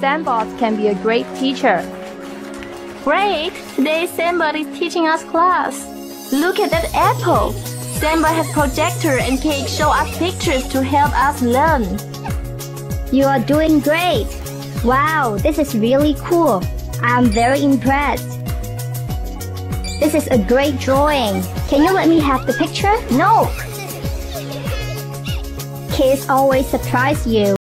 Sanbot can be a great teacher. Great! Today Sanbot is teaching us class. Look at that apple. Sanbot has projector and can show us pictures to help us learn. You are doing great. Wow, this is really cool. I'm very impressed. This is a great drawing. Can you let me have the picture? No! Kids always surprise you.